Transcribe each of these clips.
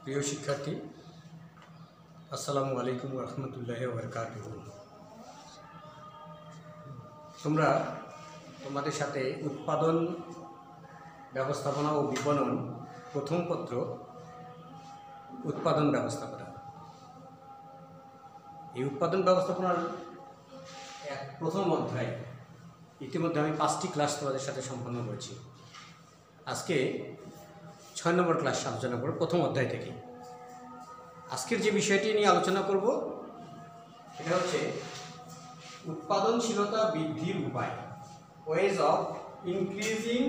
প্রিয় শিক্ষার্থী, আসসালামু আলাইকুম রহমতুল্লাহি ওয়া বারাকাতুহু। তোমরা তোমাদের সাথে উৎপাদন ব্যবস্থাপনা ও বিপণন প্রথম পত্র উৎপাদন ব্যবস্থাপনা, এই উৎপাদন ব্যবস্থাপনার প্রথম অধ্যায় ইতিমধ্যে আমি 5টি ক্লাস তোমাদের সাথে সম্পন্ন করেছি। আজকে 6 নম্বর ক্লাস আলোচনা করব প্রথম অধ্যায় থেকে। আজকের যে বিষয়টি নিয়ে আলোচনা করব সেটা হচ্ছে উৎপাদনশীলতা বৃদ্ধির উপায়, ways of increasing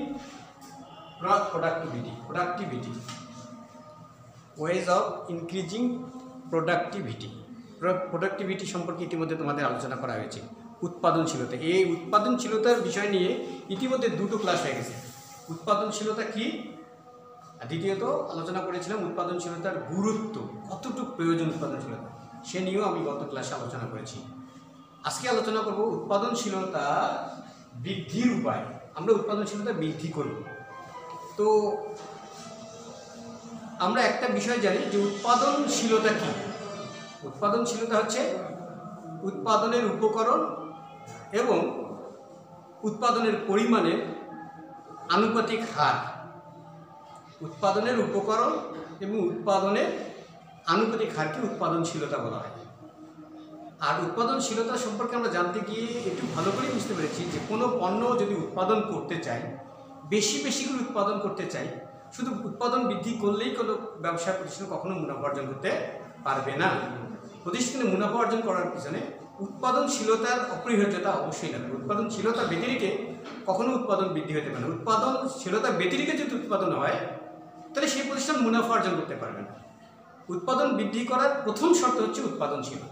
productivity ways of increasing productivity সম্পর্কে ইতিমধ্যে তোমাদের আলোচনা করা হয়েছে। উৎপাদনশীলতা, এই উৎপাদনশীলতার বিষয় নিয়ে ইতিমধ্যে 2টো ক্লাস হয়ে গেছে। উৎপাদনশীলতা কি, দ্বিতীয়ত আলোচনা করেছিলাম উৎপাদনশীলতার গুরুত্ব, কতটুকু প্রয়োজন উৎপাদনশীলতা, সে নিয়েও আমি গত ক্লাসে আলোচনা করেছি। আজকে আলোচনা করব উৎপাদনশীলতা বৃদ্ধির উপায়। আমরা উৎপাদনশীলতা বৃদ্ধি করব। তো আমরা একটা বিষয় জানি যে উৎপাদনশীলতা কি। উৎপাদনশীলতা হচ্ছে উৎপাদনের উপকরণ এবং উৎপাদনের পরিমাণের আনুপাতিক হার। উৎপাদনের উপকরণ এবং উৎপাদনের আনুপাতিক হারকে উৎপাদনশীলতা বলা হয়। আর উৎপাদনশীলতা সম্পর্কে আমরা জানতে গিয়ে একটু ভালো করে বুঝতে পেরেছি যে কোনো পণ্য যদি উৎপাদন করতে চাই, বেশি করে উৎপাদন করতে চাই, শুধু উৎপাদন বৃদ্ধি করলেই কোনো ব্যবসা প্রতিষ্ঠান কখনো মুনাফা অর্জন করতে পারবে না। প্রতিষ্ঠানে মুনাফা অর্জন করার পিছনে উৎপাদনশীলতার অপরিহার্যতা অবশ্যই লাগবে। উৎপাদনশীলতা ব্যতিরেকে কখনো উৎপাদন বৃদ্ধি হতে পারে না। উৎপাদনশীলতা ব্যতিরেকে যদি উৎপাদন হয় তাহলে সেই প্রতিষ্ঠান মুনাফা অর্জন করতে পারবে না। উৎপাদন বৃদ্ধি করার প্রথম শর্ত হচ্ছে উৎপাদনশীলতা,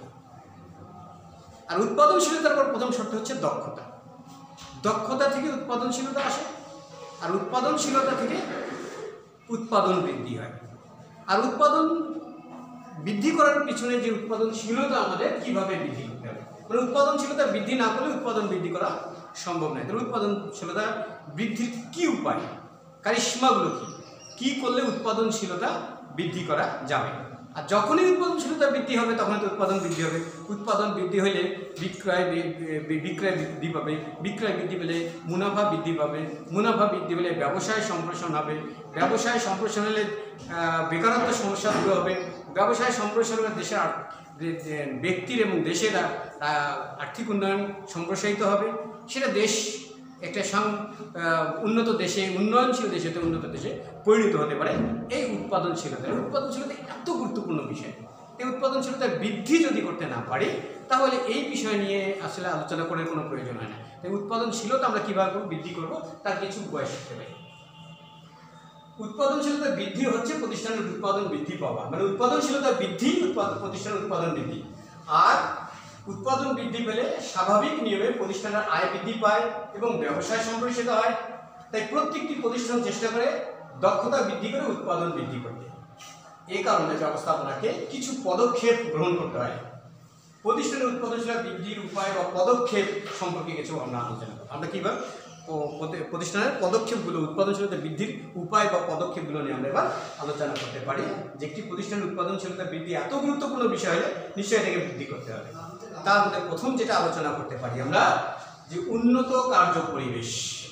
আর উৎপাদনশীলতার পর প্রথম শর্ত হচ্ছে দক্ষতা। দক্ষতা থেকে উৎপাদনশীলতা আসে, আর উৎপাদনশীলতা থেকে উৎপাদন বৃদ্ধি হয়। আর উৎপাদন বৃদ্ধি করার পিছনে যে উৎপাদনশীলতা আমাদের কিভাবে বৃদ্ধি করতে হবে, মানে উৎপাদনশীলতা বৃদ্ধি না করলে উৎপাদন বৃদ্ধি করা সম্ভব নয়। তাহলে উৎপাদনশীলতা বৃদ্ধির কি উপায়, কারিশমাগুলো কি করলে উৎপাদনশীলতা বৃদ্ধি করা যাবে। আর যখনই উৎপাদনশীলতা বৃদ্ধি হবে তখনই তো উৎপাদন বৃদ্ধি হবে। উৎপাদন বৃদ্ধি হলে বিক্রয় বৃদ্ধি পাবে, বিক্রয় বৃদ্ধি পেলে মুনাফা বৃদ্ধি পাবে, মুনাফা বৃদ্ধি পেলে ব্যবসায় সম্প্রসারণ হবে, ব্যবসায় সম্প্রসারণ হলে বেকারত্ব সমস্যা দূর হবে, ব্যবসায় সম্প্রসারণ হলে দেশের ব্যক্তির এবং দেশের আর্থিক উন্নয়ন সম্প্রসারিত হবে। সেটা দেশ একটা উন্নত দেশে, উন্নয়নশীল দেশে উন্নত দেশে পরিণত হতে পারে। এই উৎপাদনশীলতা এত গুরুত্বপূর্ণ বিষয়। এই উৎপাদনশীলতা বৃদ্ধি যদি করতে না পারি তাহলে এই বিষয় নিয়ে আসলে আলোচনা করার কোনো প্রয়োজন হয় না। তাই উৎপাদনশীলতা আমরা কীভাবে বৃদ্ধি করব তার কিছু উপায় শিখতে পারি। উৎপাদনশীলতা বৃদ্ধি হচ্ছে প্রতিষ্ঠানের উৎপাদন বৃদ্ধি পাওয়া, মানে উৎপাদনশীলতা বৃদ্ধি প্রতিষ্ঠানের উৎপাদন বৃদ্ধি। আর উৎপাদন বৃদ্ধি পেলে স্বাভাবিক নিয়মে প্রতিষ্ঠানের আয় বৃদ্ধি পায় এবং ব্যবসায় সম্প্রসারিত হয়। তাই প্রত্যেকটি প্রতিষ্ঠান চেষ্টা করে দক্ষতা বৃদ্ধি করে উৎপাদন বৃদ্ধি করতে। এই কারণে ব্যবস্থাপনাকে কিছু পদক্ষেপ গ্রহণ করতে হয়। প্রতিষ্ঠানের উৎপাদনশীলতা বৃদ্ধির উপায় বা পদক্ষেপ সম্পর্কে কিছু আমরা আলোচনা করব। আমরা কীভাবে প্রতিষ্ঠানের পদক্ষেপগুলো, উৎপাদনশীলতা বৃদ্ধির উপায় বা পদক্ষেপগুলো নিয়ে আমরা এবার আলোচনা করতে পারি। যে একটি প্রতিষ্ঠানের উৎপাদনশীলতা বৃদ্ধি এত গুরুত্বপূর্ণ বিষয় হলে নিশ্চয়ই এটাকে বৃদ্ধি করতে হবে। তার মধ্যে প্রথম যেটা আলোচনা করতে পারি আমরা, যে উন্নত কার্য পরিবেশ,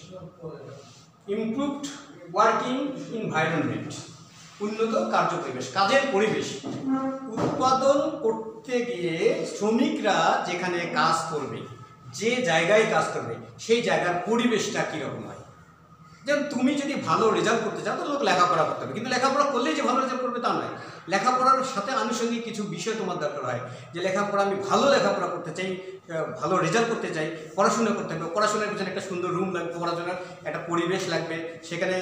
ইমপ্রুভড ওয়ার্কিং এনভায়রনমেন্ট। উন্নত কার্য পরিবেশ, কাজের পরিবেশ। উৎপাদন করতে গিয়ে শ্রমিকরা যেখানে কাজ করবে, যে জায়গায় কাজ করবে, সেই জায়গার পরিবেশটা কীরকম হয়। যেমন তুমি যদি ভালো রেজাল্ট করতে চাও তো লোক লেখাপড়া করতে হবে, কিন্তু লেখাপড়া করলেই যে ভালো রেজাল্ট করবে তা নয়। লেখাপড়ার সাথে আনুষঙ্গিক কিছু বিষয় তোমার দরকার হয়। যে লেখাপড়া, আমি ভালো লেখাপড়া করতে চাই, ভালো রেজাল্ট করতে চাই, পড়াশোনা করতে হবে। পড়াশোনার পিছনে একটা সুন্দর রুম লাগবে, পড়াশোনার একটা পরিবেশ লাগবে, সেখানে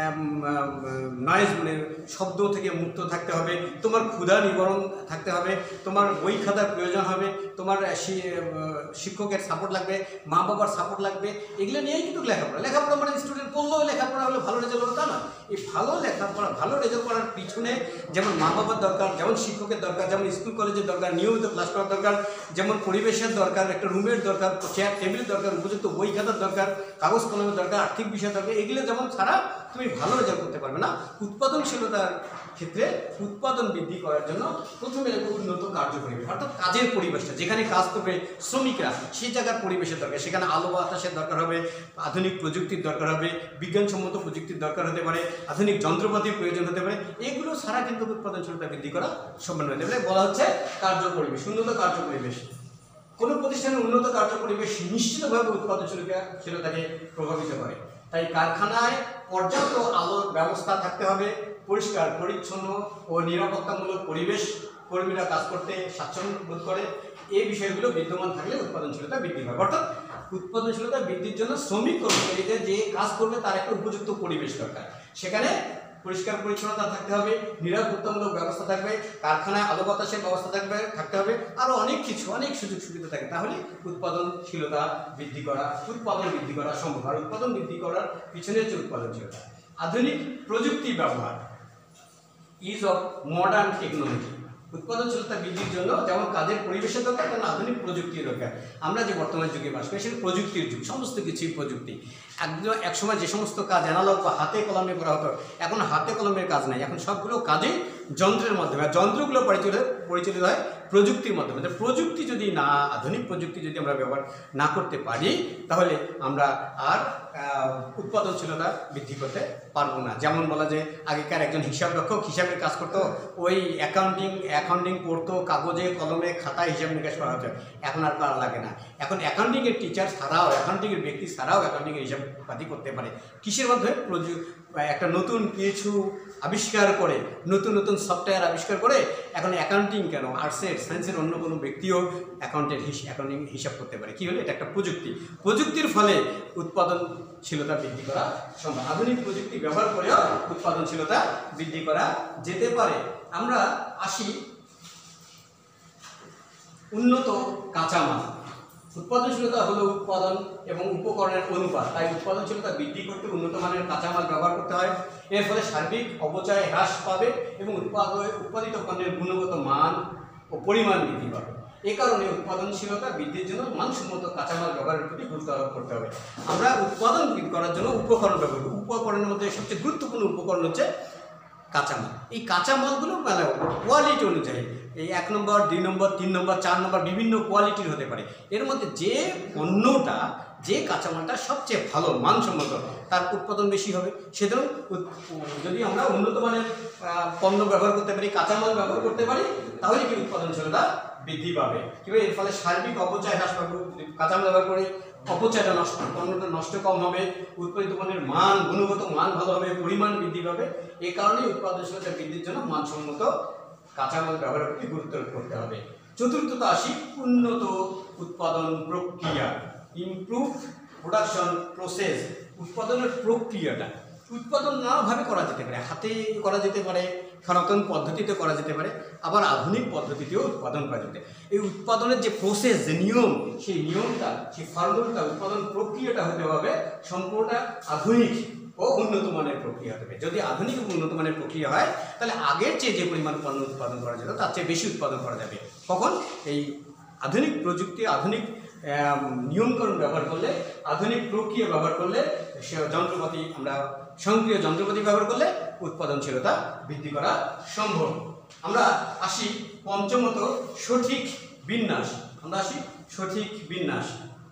নয়েজ, মানে শব্দ থেকে মুক্ত থাকতে হবে, তোমার ক্ষুধা নিবারণ থাকতে হবে, তোমার বই খাতার প্রয়োজন হবে, তোমার শিক্ষকের সাপোর্ট লাগবে, মা বাবার সাপোর্ট লাগবে। এগুলো নিয়েই কিন্তু লেখাপড়া মানে স্টুডেন্ট পড়লেও লেখাপড়া হলে ভালো রেজাল্ট হবে তা না। এই ভালো লেখাপড়া, ভালো রেজাল্ট করার পিছনে যেমন মা বাবার দরকার, যেমন শিক্ষকের দরকার, যেমন স্কুল কলেজের দরকার, নিয়মিত ক্লাস করার দরকার, যেমন পরিবেশের দরকার, একটা রুমের দরকার, চেয়ার টেবিলের দরকার, উপযুক্ত বই খাতার দরকার, কাগজ কলমের দরকার, আর্থিক বিষয় দরকার। এগুলো যেমন ছাড়া তুমি ভালো রেজাল্ট করতে পারবে না। উৎপাদনশীলতার ক্ষেত্রে উৎপাদন বৃদ্ধি করার জন্য প্রথমে লাগবে উন্নত কার্যপরিবেশ, অর্থাৎ কাজের পরিবেশটা, যেখানে কাজ করবে শ্রমিকরা সেই জায়গার পরিবেশের দরকার, সেখানে আলো বাতাসের দরকার হবে, আধুনিক প্রযুক্তির দরকার হবে, বিজ্ঞানসম্মত প্রযুক্তির দরকার হতে পারে, আধুনিক যন্ত্রপাতির প্রয়োজন হতে পারে। এগুলো ছাড়া কিন্তু উৎপাদনশীলতা বৃদ্ধি করা সম্ভব নয়। তাহলে বলা হচ্ছে কার্যপরিবেশ, উন্নত কার্যপরিবেশ। কোনো প্রতিষ্ঠানের উন্নত কার্যপরিবেশ নিশ্চিতভাবে উৎপাদনশীলতাকে প্রভাবিত করে। তাই কারখানায় পর্যাপ্ত আলোর ব্যবস্থা থাকতে হবে, পরিষ্কার পরিচ্ছন্ন ও নিরাপত্তামূলক পরিবেশ, কর্মীরা কাজ করতে স্বাচ্ছন্দ্য বোধ করে, এই বিষয়গুলো বিদ্যমান থাকলে উৎপাদনশীলতা বৃদ্ধি পাবে। অর্থাৎ উৎপাদনশীলতা বৃদ্ধির জন্য শ্রমিক কর্মচারীদের যে কাজ করবে তার একটা উপযুক্ত পরিবেশ দরকার। সেখানে পরিষ্কার পরিচ্ছন্নতা থাকতে হবে, নিরাপত্তামূলক ব্যবস্থা থাকবে, কারখানায় আলো বাতাসের ব্যবস্থা থাকতে হবে, আরও অনেক কিছু, অনেক সুযোগ সুবিধা থাকে। তাহলে উৎপাদনশীলতা বৃদ্ধি করা, উৎপাদন বৃদ্ধি করা সম্ভব। আর উৎপাদন বৃদ্ধি করার পিছনে হচ্ছে উৎপাদনশীলতা। আধুনিক প্রযুক্তি ব্যবহার, ইউজ অফ মডার্ন টেকনোলজি। উৎপাদনশীলতা বৃদ্ধির জন্য যেমন কাজের পরিবেশের দরকার, তেমন আধুনিক প্রযুক্তির দরকার। আমরা যে বর্তমান যুগে বাস করি সেটা প্রযুক্তির যুগ, সমস্ত কিছুই প্রযুক্তি। একসময় যে সমস্ত কাজ অ্যানালগ বা হাতে কলমে করা হতো, এখন হাতে কলমের কাজ নাই, এখন সবগুলো কাজে যন্ত্রের মাধ্যমে। আর যন্ত্রগুলো পরিচালিত হয় প্রযুক্তির মাধ্যমে। প্রযুক্তি যদি না, আধুনিক প্রযুক্তি যদি আমরা ব্যবহার না করতে পারি, তাহলে আমরা আর উৎপাদনশীলতা বৃদ্ধি করতে পারবো না। যেমন বলা যায় আগেকার একজন হিসাবরক্ষক হিসাবের কাজ করতো, ওই অ্যাকাউন্টিং পড়তো, কাগজে কলমে খাতায় হিসাব নিকাশ করা হতো। এখন আর করা লাগে না। এখন অ্যাকাউন্টিংয়ের টিচার ছাড়াও, অ্যাকাউন্টিংয়ের ব্যক্তি ছাড়াও অ্যাকাউন্টিংয়ের হিসাবপাতি করতে পারে। কিসের মাধ্যমে? একটা নতুন কিছু আবিষ্কার করে, নতুন নতুন সফটওয়্যার আবিষ্কার করে এখন অ্যাকাউন্টিং কেন, আর্টসের সায়েন্সের অন্য কোনো ব্যক্তিও অ্যাকাউন্টিং হিসাব করতে পারে। কী হলো? এটা একটা প্রযুক্তি। প্রযুক্তির ফলে উৎপাদনশীলতা বৃদ্ধি করা সম্ভব। আধুনিক প্রযুক্তি ব্যবহার করেও উৎপাদনশীলতা বৃদ্ধি করা যেতে পারে। আমরা আসি উন্নত কাঁচামাল। উৎপাদনশীলতা হলো উৎপাদন এবং উপকরণের অনুপাত। তাই উৎপাদনশীলতা বৃদ্ধি করতে উন্নত মানের কাঁচামাল ব্যবহার করতে হয়। এর ফলে সার্বিক অপচয় হ্রাস পাবে এবং উৎপাদিত পণ্যের গুণগত মান ও পরিমাণ বৃদ্ধি পাবে। এ কারণে উৎপাদনশীলতা বৃদ্ধির জন্য মানসম্মত কাঁচামাল ব্যবহারের প্রতি গুরুত্ব আরোপ করতে হবে। আমরা উৎপাদন বৃদ্ধি করার জন্য উপকরণ ব্যবহার করি। উপকরণের মধ্যে সবচেয়ে গুরুত্বপূর্ণ উপকরণ হচ্ছে কাঁচামাল। এই কাঁচামালগুলো মানে কোয়ালিটি অনুযায়ী, এই 1 নম্বর, 2 নম্বর, 3 নম্বর, 4 নম্বর বিভিন্ন কোয়ালিটির হতে পারে। এর মধ্যে যে পণ্যটা, যে কাঁচামালটা সবচেয়ে ভালো মানসম্মত, তার উৎপাদন বেশি হবে। সেজন্য যদি আমরা উন্নত মানের পণ্য ব্যবহার করতে পারি, কাঁচামাল ব্যবহার করতে পারি, তাহলে কি উৎপাদনশীলতা বৃদ্ধি পাবে। কিংবা এর ফলে সার্বিক অপচয় হ্রাস পাবে। কাঁচামাল ব্যবহার করে অপচয়টা পণ্যটা নষ্ট কম হবে, উৎপাদিত পণ্যের মান, গুণগত মান ভালো হবে, পরিমাণ বৃদ্ধি পাবে। এই কারণেই উৎপাদনশীলতা বৃদ্ধির জন্য মানসম্মত কাঁচামাল ব্যবহারের প্রতি গুরুত্ব করতে হবে। চতুর্থত আসি উন্নত উৎপাদন প্রক্রিয়া, ইমপ্রুভ প্রোডাকশন প্রসেস। উৎপাদনের প্রক্রিয়াটা, উৎপাদন নানাভাবে করা যেতে পারে। হাতে করা যেতে পারে, সনাতন পদ্ধতিতে করা যেতে পারে, আবার আধুনিক পদ্ধতিতেও উৎপাদন করা যেতে পারে। এই উৎপাদনের যে প্রসেস, যে নিয়ম, সেই নিয়মটা, সেই ফর্মুলাটা, উৎপাদন প্রক্রিয়াটা হতে হবে সম্পূর্ণ আধুনিক ও উন্নত মানের প্রক্রিয়া হতে হবে। যদি আধুনিক ও উন্নত মানের প্রক্রিয়া হয়, তাহলে আগের চেয়ে যে পরিমাণ পণ্য উৎপাদন করা যেত তার চেয়ে বেশি উৎপাদন করা যাবে। কখন? এই আধুনিক প্রযুক্তি, আধুনিক নিয়মকরণ ব্যবহার করলে, আধুনিক প্রক্রিয়া ব্যবহার করলে, সে যন্ত্রপাতি, আমরা সক্রিয় যন্ত্রপাতি ব্যবহার করলে উৎপাদনশীলতা বৃদ্ধি করা সম্ভব। আমরা আসি পঞ্চমত সঠিক বিন্যাস। আমরা আসি সঠিক বিন্যাস।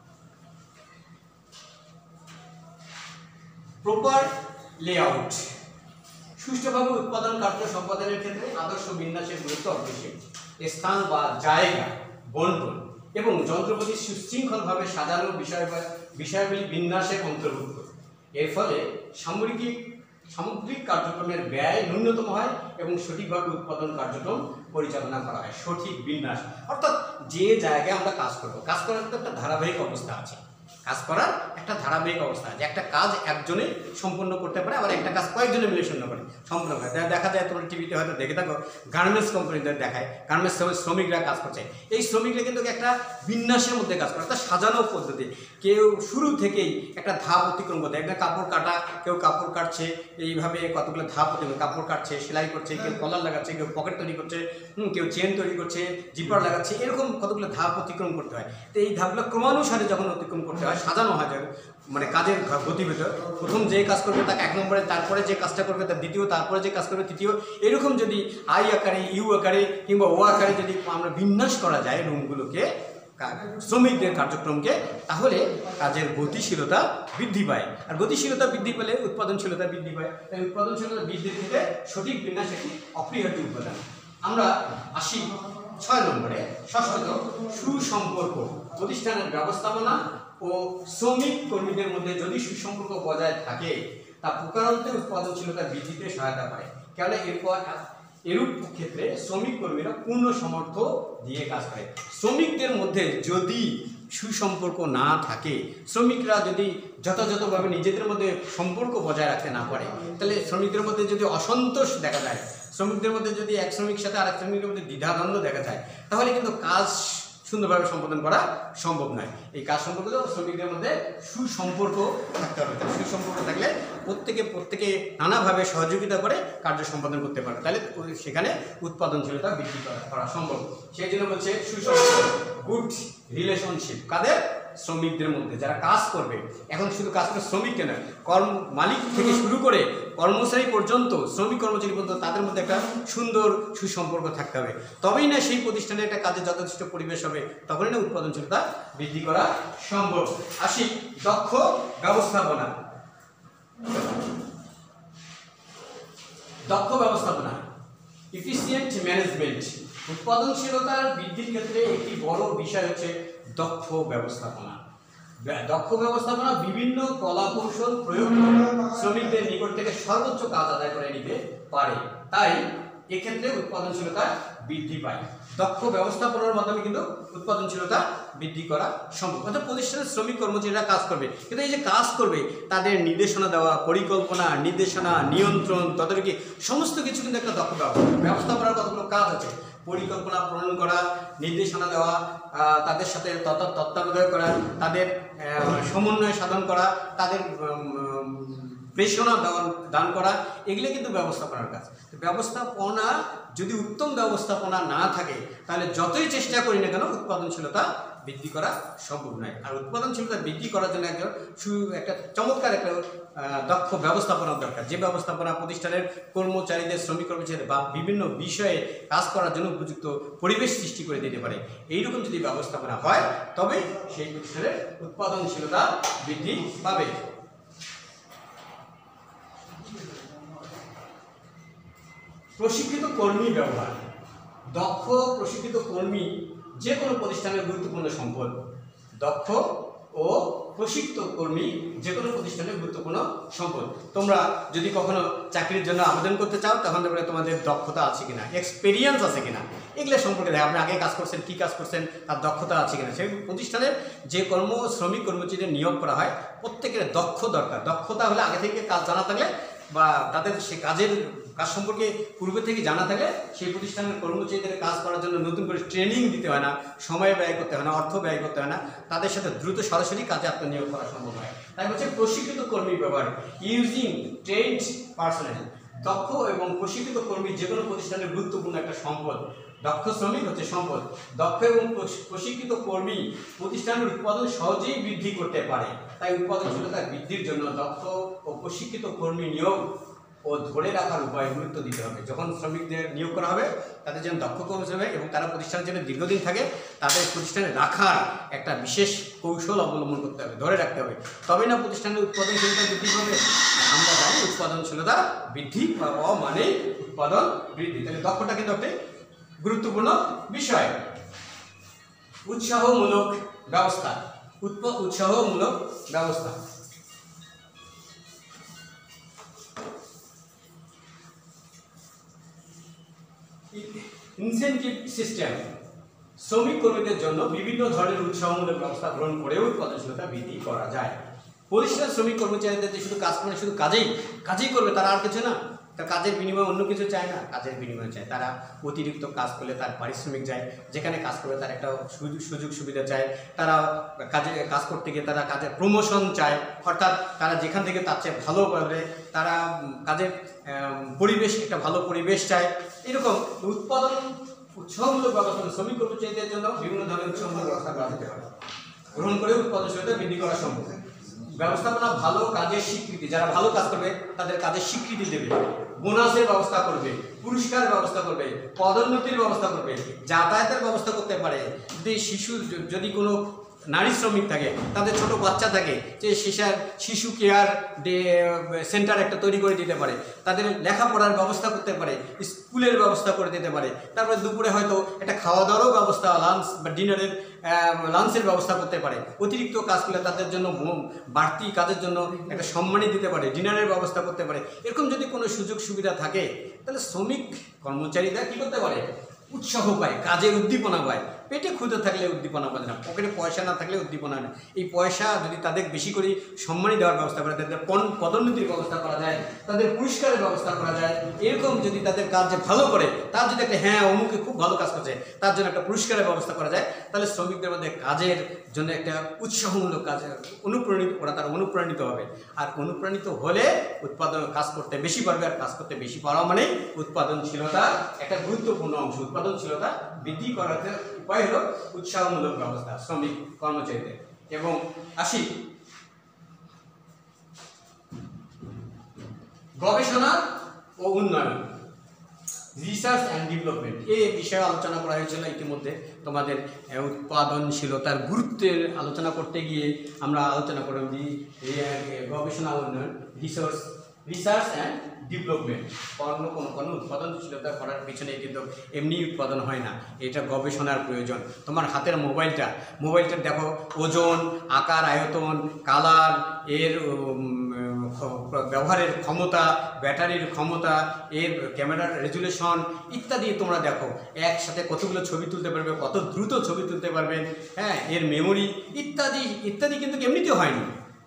Proper layout. সুষ্ঠুভাবে উৎপাদন কার্য সম্পাদনের ক্ষেত্রে আদর্শ বিন্যাসের গুরুত্ব অপরিসীম। স্থান বা জায়গা বন্টন এবং যন্ত্রপাতি সুশৃঙ্খলভাবে সাজানো বিষয়গুলি বিন্যাসের অন্তর্ভুক্ত। এর ফলে সামগ্রিক কার্যক্রমের ব্যয় ন্যূনতম হয় এবং সঠিকভাবে উৎপাদন কার্যক্রম পরিচালনা করা হয়। সঠিক বিন্যাস অর্থাৎ যে জায়গায় আমরা কাজ করব, কাজ করার তো একটা ধারাবাহিক অবস্থা আছে। কাজ করার একটা ধারাবাহিক অবস্থা আছে। একটা কাজ একজনে সম্পূর্ণ করতে পারে, আবার একটা কাজ কয়েকজনে মিলে সম্পন্ন করে সম্পূর্ণ করে। দেখা যায়, তোমরা টিভিতে হয়তো দেখে থাকো, গার্মেন্টস কোম্পানিদের দেখায়, গার্মেন্টস শ্রমিকরা কাজ করছে। এই শ্রমিকরা কিন্তু একটা বিন্যাসের মধ্যে কাজ করে, একটা সাজানো পদ্ধতি। কেউ শুরু থেকেই একটা ধাপ অতিক্রম করতে, একটা কাপড় কাটা, কেউ কাপড় কাটছে, এইভাবে কতগুলো ধাপ অতিক্রম, কাপড় কাটছে, সেলাই করছে, কেউ কলার লাগাচ্ছে, কেউ পকেট তৈরি করছে, কেউ চেন তৈরি করছে, জিপার লাগাচ্ছে, এরকম কতগুলো ধাপ অতিক্রম করতে হয়। তো এই ধাপগুলো ক্রমানুসারে যখন অতিক্রম করতে হয়, সাজানো হয়, মানে কাজের গতিবেগ, প্রথম যে কাজ করবে তাকে 1 নম্বরে, তারপরে যে কাজটা করবে তার দ্বিতীয়, তারপরে যে কাজ করবে তৃতীয়, এরকম যদি আই আকারে, ইউ আকারে কিংবা ও আকারে যদি আমরা বিন্যাস করা যায় রুমগুলোকে, শ্রমিকদের কার্যক্রমকে, তাহলে কাজের গতিশীলতা বৃদ্ধি পায়। আর গতিশীলতা বৃদ্ধি পেলে উৎপাদনশীলতা বৃদ্ধি পায়। তাই উৎপাদনশীলতা বৃদ্ধির ক্ষেত্রে সঠিক বিন্যাস একটি অপরিহার্য উপাদান। আমরা আসি 6 নম্বরে, ষষ্ঠত সুসম্পর্ক। প্রতিষ্ঠানের ব্যবস্থাপনা ও শ্রমিক কর্মীদের মধ্যে যদি সুসম্পর্ক বজায় থাকে তা প্রকারান্তে উৎপাদনশীলতা বৃদ্ধিতে সহায়তা করে। কেননা এরপর এরূপ ক্ষেত্রে শ্রমিক কর্মীরা পূর্ণ সামর্থ্য দিয়ে কাজ করে। শ্রমিকদের মধ্যে যদি সুসম্পর্ক না থাকে, শ্রমিকরা যদি যথাযথভাবে নিজেদের মধ্যে সম্পর্ক বজায় রাখতে না পারে, তাহলে শ্রমিকদের মধ্যে যদি অসন্তোষ দেখা যায়, শ্রমিকদের মধ্যে যদি এক শ্রমিকের সাথে আরেক শ্রমিকের মধ্যে দ্বিধাদ্বন্দ্ব দেখা যায়, তাহলে কিন্তু কাজ সুন্দরভাবে সম্পাদন করা সম্ভব নয়। এই কাজ সম্পর্ক শ্রমিকদের মধ্যে সুসম্পর্ক থাকতে হবে। সুসম্পর্ক থাকলে প্রত্যেকে নানাভাবে সহযোগিতা করে কার্য সম্পাদন করতে পারে, তাহলে সেখানে উৎপাদনশীলতা বৃদ্ধি করা সম্ভব। সেই জন্য বলছে সুসম্পর্ক, গুড রিলেশনশিপ। কাদের? শ্রমিকদের মধ্যে, যারা কাজ করবে। এখন শুধু কাজ করে শ্রমিককে নয়, মালিক থেকে শুরু করে কর্মচারী পর্যন্ত, শ্রমিক কর্মচারী পর্যন্ত, তাদের মধ্যে একটা সুন্দর সুসম্পর্ক থাকতে হবে। তবেই না সেই প্রতিষ্ঠানে একটা কাজের যথেষ্ট পরিবেশ হবে, তখনই না উৎপাদনশীলতা বৃদ্ধি করা সম্ভব। আসি দক্ষ ব্যবস্থাপনা। দক্ষ ব্যবস্থাপনা, এফিসিয়েন্ট ম্যানেজমেন্ট। উৎপাদনশীলতার বৃদ্ধির ক্ষেত্রে একটি বড় বিষয় হচ্ছে দক্ষ ব্যবস্থাপনা। দক্ষ ব্যবস্থাপনা বিভিন্ন কলাকৌশল প্রয়োগ করে শ্রমিকদের নিকট থেকে সর্বোচ্চ কাজ আদায় করে নিতে পারে। তাই এক্ষেত্রে উৎপাদনশীলতা বৃদ্ধি পায়। দক্ষ ব্যবস্থাপনার মাধ্যমে কিন্তু উৎপাদনশীলতা বৃদ্ধি করা সম্ভব। অর্থাৎ প্রতিষ্ঠানের শ্রমিক কর্মচারীরা কাজ করবে, কিন্তু এই যে কাজ করবে তাদের নির্দেশনা দেওয়া, পরিকল্পনা, নির্দেশনা, নিয়ন্ত্রণ, তদারকি, সমস্ত কিছু কিন্তু একটা দক্ষ ব্যবস্থাপনার কতগুলো কাজ আছে। পরিকল্পনা প্রণয়ন করা, নির্দেশনা দেওয়া, তাদের সাথে তত্ত্বাবধান করা, তাদের সমন্বয় সাধন করা, তাদের প্রেরণা দান করা, এগুলো কিন্তু ব্যবস্থাপনার কাজ। ব্যবস্থাপনা যদি উত্তম ব্যবস্থাপনা না থাকে, তাহলে যতই চেষ্টা করি না কেন উৎপাদনশীলতা বৃদ্ধি করা সম্ভব নয়। আর উৎপাদনশীলতা বৃদ্ধি করার জন্য একটা চমৎকার একটা দক্ষ ব্যবস্থাপনা দরকার, যে ব্যবস্থাপনা প্রতিষ্ঠানের কর্মচারীদের, শ্রমিক কর্মচারীদের বা বিভিন্ন বিষয়ে কাজ করার জন্য উপযুক্ত পরিবেশ সৃষ্টি করে দিতে পারে। এইরকম যদি ব্যবস্থাপনা হয়, তবে সেই প্রতিষ্ঠানের উৎপাদনশীলতা বৃদ্ধি পাবে। প্রশিক্ষিত কর্মী ব্যবহার। দক্ষ প্রশিক্ষিত কর্মী যে কোনো প্রতিষ্ঠানের গুরুত্বপূর্ণ সম্পদ। দক্ষ ও প্রশিক্ষিত কর্মী যে কোনো প্রতিষ্ঠানের গুরুত্বপূর্ণ সম্পদ। তোমরা যদি কখনো চাকরির জন্য আবেদন করতে চাও, তখন দেখবে তোমাদের দক্ষতা আছে কিনা, এক্সপেরিয়েন্স আছে কিনা, এগুলো সম্পর্কে দেখে আপনি আগে কাজ করছেন, কী কাজ করছেন, তার দক্ষতা আছে কিনা। সেই প্রতিষ্ঠানের যে শ্রমিক কর্মচারীদের নিয়োগ করা হয়, প্রত্যেকের দক্ষ দরকার। দক্ষতা হলে আগে থেকে কাজ জানা থাকলে বা তাদের সে কাজ সম্পর্কে পূর্বে থেকে জানা থাকলে সেই প্রতিষ্ঠানের কর্মচারীদের কাজ করার জন্য নতুন করে ট্রেনিং দিতে হয় না, সময় ব্যয় করতে হয় না, অর্থ ব্যয় করতে হয় না, তাদের সাথে দ্রুত সরাসরি কাজে আত্মনিয়োগ করা সম্ভব হয়। তাই হচ্ছে প্রশিক্ষিত কর্মী ব্যবহার, ইউজিং ট্রেন্ড পার্সোনেল। দক্ষ এবং প্রশিক্ষিত কর্মী যে কোনো প্রতিষ্ঠানের গুরুত্বপূর্ণ একটা সম্পদ। দক্ষ শ্রমিক হচ্ছে সম্পদ। দক্ষ এবং প্রশিক্ষিত কর্মী প্রতিষ্ঠানের উৎপাদন সহজেই বৃদ্ধি করতে পারে। তাই উৎপাদনশীলতা বৃদ্ধির জন্য দক্ষ ও প্রশিক্ষিত কর্মী নিয়োগ ও ধরে রাখার উপায় গুরুত্ব দিতে হবে। যখন শ্রমিকদের নিয়োগ করা হবে, তাদের যেন দক্ষ কর্মচারী হবে এবং তারা প্রতিষ্ঠানের জন্য দীর্ঘদিন থাকে, তাদের প্রতিষ্ঠানে রাখার একটা বিশেষ কৌশল অবলম্বন করতে হবে, ধরে রাখতে হবে। তবেই না প্রতিষ্ঠানের উৎপাদনশীলতা বৃদ্ধি পাবে। আমরা জানি উৎপাদনশীলতা বৃদ্ধি পাওয়া মানে উৎপাদন বৃদ্ধি। তাহলে দক্ষতা কিন্তু একটি গুরুত্বপূর্ণ বিষয়। উৎসাহমূলক ব্যবস্থা। উৎসাহমূলক ব্যবস্থা। Incentive system. শ্রমিক কর্মীদের জন্য বিভিন্ন ধরনের উৎসাহমূলক ব্যবস্থা গ্রহণ করেও উৎপাদনশীলতা বৃদ্ধি করা যায়। প্রতিষ্ঠানের শ্রমিক কর্মচারীদের যে শুধু কাজ করে, শুধু কাজেই করবে, তারা আর কিছু না, তার কাজের বিনিময়ে অন্য কিছু চায় না, কাজের বিনিময়ে চায় তারা অতিরিক্ত কাজ করলে তার পারিশ্রমিক চায়, যেখানে কাজ করবে তার একটা সুযোগ সুবিধা চায়, তারা কাজ করতে গিয়ে তারা কাজের প্রমোশন চায়, অর্থাৎ তারা যেখান থেকে তার চেয়ে ভালো পাবে, তারা কাজের পরিবেশ, একটা ভালো পরিবেশ চায়। এরকম উৎসাহমূলক ব্যবস্থা শ্রমিক কর্মচারীদের জন্য বিভিন্ন ধরনের উৎসাহমূলক ব্যবস্থা করা যেতে পারে, গ্রহণ করে উৎপাদনশীলতা বৃদ্ধি করা সম্ভব। ব্যবস্থাপনা ভালো কাজের স্বীকৃতি, যারা ভালো কাজ করবে তাদের কাজের স্বীকৃতি দেবে, বোনাসের ব্যবস্থা করবে, পুরস্কারের ব্যবস্থা করবে, পদোন্নতির ব্যবস্থা করবে, যাতায়াতের ব্যবস্থা করতে পারে। যদি কোনো নারী শ্রমিক থাকে, তাদের ছোট বাচ্চা থাকে, যে শিশু কেয়ার সেন্টার একটা তৈরি করে দিতে পারে, তাদের লেখাপড়ার ব্যবস্থা করতে পারে, স্কুলের ব্যবস্থা করে দিতে পারে। তারপরে দুপুরে হয়তো একটা খাওয়া দাওয়ারও ব্যবস্থা, লাঞ্চ বা ডিনারের লাঞ্চের ব্যবস্থা করতে পারে। অতিরিক্ত কাজগুলো তাদের জন্য, বাড়তি কাজের জন্য একটা সম্মানী দিতে পারে, ডিনারের ব্যবস্থা করতে পারে। এরকম যদি কোনো সুযোগ সুবিধা থাকে তাহলে শ্রমিক কর্মচারীরা কী করতে পারে? উৎসাহ পায়, কাজের উদ্দীপনা পায়। পেটে ক্ষুধা থাকলে উদ্দীপনা পায় না, পকেটে পয়সা না থাকলে উদ্দীপনা না। এই পয়সা যদি তাদের বেশি করে সম্মানী দেওয়ার ব্যবস্থা করা যায়, তাদের পদোন্নতির ব্যবস্থা করা যায়, তাদের পুরস্কারের ব্যবস্থা করা যায়, এরকম যদি তাদের কাজ যে ভালো করে, তার যদি একটা অমুকে খুব ভালো কাজ করছে, তার জন্য একটা পুরস্কারের ব্যবস্থা করা যায়, তাহলে শ্রমিকদের মধ্যে কাজের জন্য একটা উৎসাহমূলক কাজ তারা অনুপ্রাণিত হবে। আর অনুপ্রাণিত হলে উৎপাদন কাজ করতে বেশি পারবে, আর কাজ করতে বেশি পারা মানে উৎপাদনশীলতা একটা গুরুত্বপূর্ণ অংশ। উৎপাদনশীলতা বৃদ্ধি করার উপায় হলো উৎসাহমূলক ব্যবস্থা শ্রমিক কর্মচারীদের। এবং আসি গবেষণা ও উন্নয়ন, রিসার্চ অ্যান্ড ডেভেলপমেন্ট, এই বিষয়ে আলোচনা করা হয়েছিল ইতিমধ্যে। তোমাদের উৎপাদনশীলতার গুরুত্বের আলোচনা করতে গিয়ে আমরা আলোচনা করলাম যে গবেষণা উন্নয়ন, রিসার্চ অ্যান্ড ডেভেলপমেন্ট। কোনো উৎপাদনশীলতা করার পিছনে কিন্তু এমনি উৎপাদন হয় না, এটা গবেষণার প্রয়োজন। তোমার হাতের মোবাইলটা দেখো, ওজন, আকার, আয়তন, কালার, এর ব্যবহারের ক্ষমতা, ব্যাটারির ক্ষমতা, এর ক্যামেরার রেজুলেশন ইত্যাদি তোমরা দেখো। একসাথে কতগুলো ছবি তুলতে পারবে, কত দ্রুত ছবি তুলতে পারবেন, এর মেমোরি ইত্যাদি কিন্তু এমনিতে হয়নি,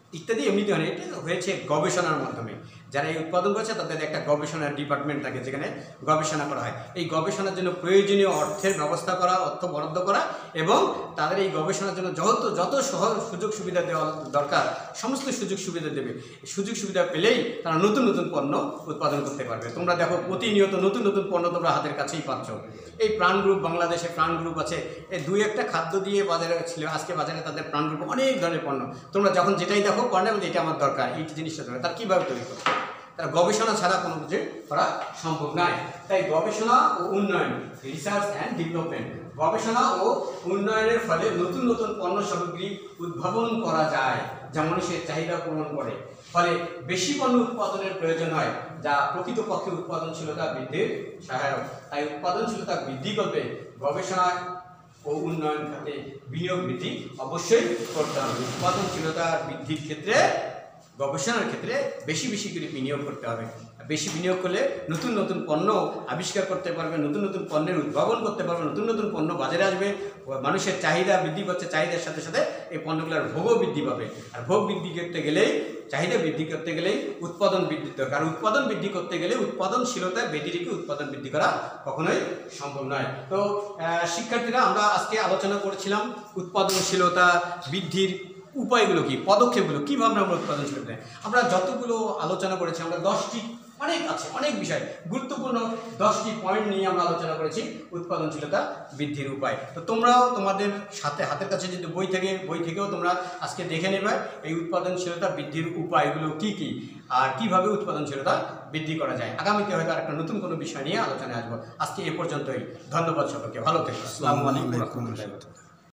এটা হয়েছে গবেষণার মাধ্যমে। যারা এই উৎপাদন করেছে তাদের একটা গবেষণার ডিপার্টমেন্ট থাকে, যেখানে গবেষণা করা হয়। এই গবেষণার জন্য প্রয়োজনীয় অর্থের ব্যবস্থা করা, অর্থ বরাদ্দ করা, এবং তাদের এই গবেষণার জন্য যত সহজ সুযোগ সুবিধা দেওয়া দরকার সমস্ত সুযোগ সুবিধা দেবে। সুযোগ সুবিধা পেলেই তারা নতুন নতুন পণ্য উৎপাদন করতে পারবে। তোমরা দেখো প্রতিনিয়ত নতুন নতুন পণ্য তোমরা হাতের কাছেই পাচ্ছ। এই প্রাণ গ্রুপ, বাংলাদেশে প্রাণ গ্রুপ আছে, এই দুই একটা খাদ্য দিয়ে বাজারে ছিল, আজকে বাজারে তাদের প্রাণ গ্রুপ অনেক ধরনের পণ্য। তোমরা যখন যেটাই দেখো পণ্য, এটা আমার দরকার, এই জিনিসটা দরকার, তার কীভাবে তৈরি করবে? তার গবেষণা ছাড়া কোনো কিছু করা সম্ভব নয়। তাই গবেষণা ও উন্নয়ন, রিসার্চ অ্যান্ড ডেভেলপমেন্ট, গবেষণা ও উন্নয়নের ফলে নতুন নতুন পণ্য সামগ্রী উদ্ভাবন করা যায়, যা মানুষের চাহিদা পূরণ করে। ফলে বেশি পণ্য উৎপাদনের প্রয়োজন হয়, যা প্রকৃতপক্ষে উৎপাদনশীলতা বৃদ্ধির সহায়ক। তাই উৎপাদনশীলতা বৃদ্ধি করতে গবেষণা ও উন্নয়ন খাতে বিনিয়োগ বৃদ্ধি অবশ্যই করতে হবে। উৎপাদনশীলতা বৃদ্ধির ক্ষেত্রে, গবেষণার ক্ষেত্রে বেশি করে বিনিয়োগ করতে হবে। বেশি বিনিয়োগ করলে নতুন নতুন পণ্য আবিষ্কার করতে পারবে, নতুন নতুন পণ্যের উদ্ভাবন করতে পারবে, নতুন নতুন পণ্য বাজারে আসবে, মানুষের চাহিদা বৃদ্ধি পাচ্ছে, চাহিদার সাথে সাথে এই পণ্যগুলোর ভোগও বৃদ্ধি পাবে। আর ভোগ বৃদ্ধি করতে গেলেই, চাহিদা বৃদ্ধি করতে গেলেই উৎপাদন বৃদ্ধি দরকার। আর উৎপাদন বৃদ্ধি করতে গেলে উৎপাদনশীলতা বেঁধে রেখে উৎপাদন বৃদ্ধি করা কখনোই সম্ভব নয়। তো শিক্ষার্থীরা, আমরা আজকে আলোচনা করেছিলাম উৎপাদনশীলতা বৃদ্ধির উপায়গুলো কি, পদক্ষেপগুলো কীভাবে আমরা উৎপাদনশীলতা, আমরা যতগুলো আলোচনা করেছি, আমরা 10টি, অনেক বিষয়, গুরুত্বপূর্ণ 10টি পয়েন্ট নিয়ে আমরা আলোচনা করেছি উৎপাদনশীলতা বৃদ্ধির উপায়। তো তোমরাও তোমাদের সাথে হাতের কাছে যদি বই থেকেও তোমরা আজকে দেখে নেবে এই উৎপাদনশীলতা বৃদ্ধির উপায়গুলো কি কি, আর কিভাবে উৎপাদনশীলতা বৃদ্ধি করা যায়। আগামীতে হয়তো আরেকটা নতুন কোনো বিষয় নিয়ে আলোচনায় আসবো। আজকে এ পর্যন্তই। ধন্যবাদ সকলকে, ভালো থেকো। আসসালামু আলাইকুম।